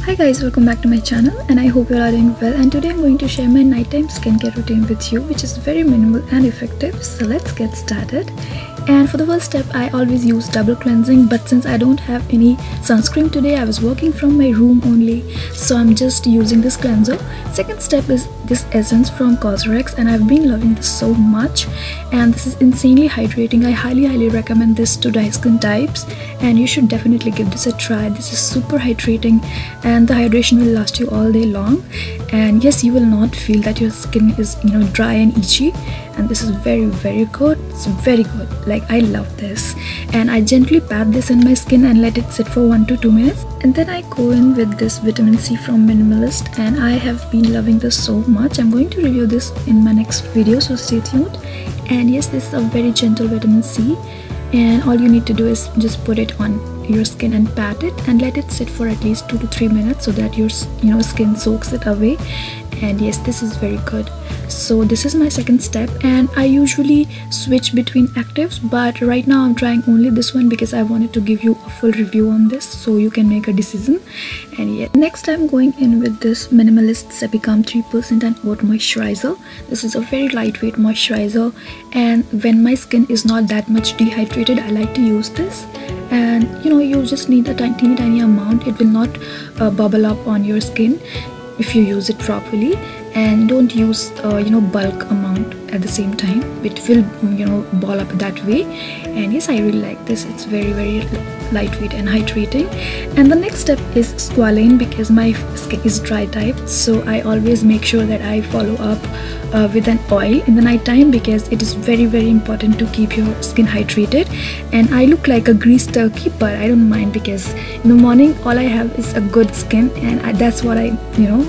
Hi guys, welcome back to my channel and I hope you all are doing well, and today I'm going to share my nighttime skincare routine with you, which is very minimal and effective. So let's get started. And for the first step, I always use double cleansing, but since I don't have any sunscreen today, I was working from my room only, so I'm just using this cleanser. Second step is this essence from Cosrx, and I've been loving this so much, and this is insanely hydrating. I highly recommend this to dry skin types, and you should definitely give this a try. This is super hydrating and the hydration will last you all day long, and yes, you will not feel that your skin is dry and itchy. And this is very good. It's very good. Like, I love this, and I gently pat this in my skin and let it sit for 1 to 2 minutes, and then I go in with this vitamin C from Minimalist, and I have been loving this so much. I'm going to review this in my next video, so stay tuned. And yes, this is a very gentle vitamin C, and all you need to do is just put it on your skin and pat it and let it sit for at least 2 to 3 minutes so that your skin soaks it away. And yes, this is very good. So this is my second step, and I usually switch between actives, but right now I'm trying only this one because I wanted to give you a full review on this so you can make a decision. And yeah, next I'm going in with this Minimalist Sebicalm 3% and Oat Moisturizer. This is a very lightweight moisturizer, and when my skin is not that much dehydrated, I like to use this. And you just need a tiny amount. It will not bubble up on your skin if you use it properly, and don't use bulk amount at the same time. It will ball up that way. And yes, I really like this. It's very lightweight and hydrating. And the next step is squalane, because my skin is dry type, so I always make sure that I follow up with an oil in the night time, because it is very important to keep your skin hydrated. And I look like a greased turkey, but I don't mind, because in the morning all I have is a good skin, and that's what I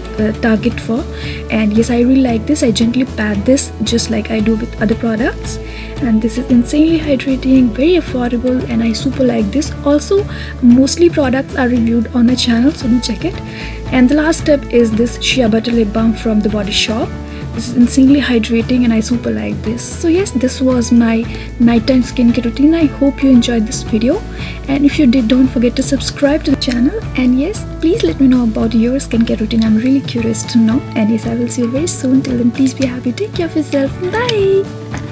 target for. And yes, I really like this. I gently pat this just like I do with other products, and this is insanely hydrating, very affordable, and I super like this. Also, mostly products are reviewed on my channel, so do check it. And the last step is this shea butter lip balm from The Body Shop. This is insanely hydrating and I super like this. So yes, this was my nighttime skincare routine. I hope you enjoyed this video, and if you did, don't forget to subscribe to the channel. And yes, please let me know about your skincare routine. I'm really curious to know. And yes, I will see you very soon. Till then, please be happy, take care of yourself. Bye.